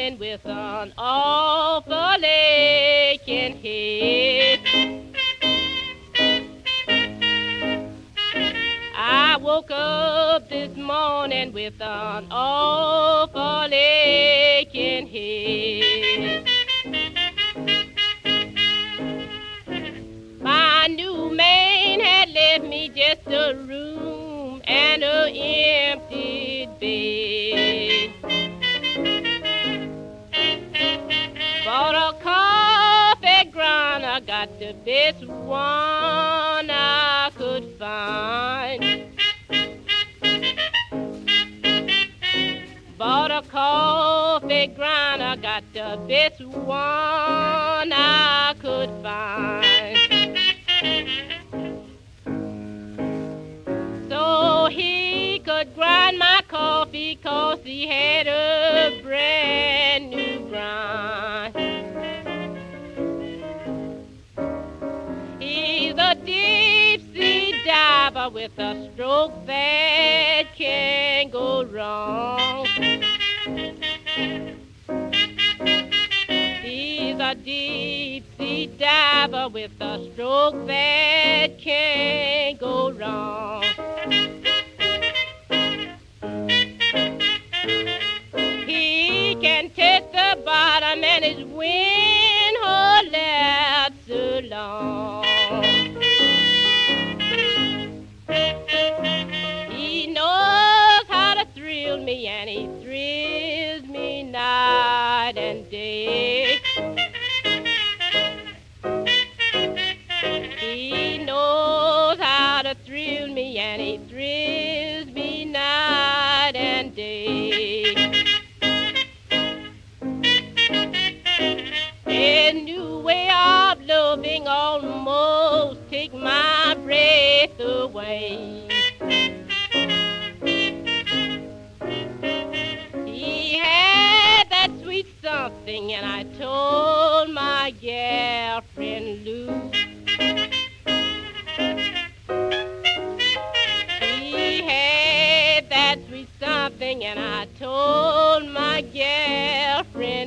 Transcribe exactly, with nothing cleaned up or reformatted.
morning with an awful aching head. I woke up this morning with an awful aching head. My new man had left me just a room and an empty bed. Bought a coffee grinder, got the best one I could find. Bought a coffee grinder, got the best one I could find. So he could grind my coffee 'cause he had a brand new grind. He's a deep sea diver with a stroke that can't go wrong. He's a deep sea diver with a stroke that can't go wrong. He can take the bottom and his wind hold out so long. He knows how to thrill me, and he thrills me night and day. He knows how to thrill me, and he thrills me night and day. His new way of loving almost take my breath away. He had that sweet something, and I told my girlfriend Lou. He had that sweet something, and I told my girlfriend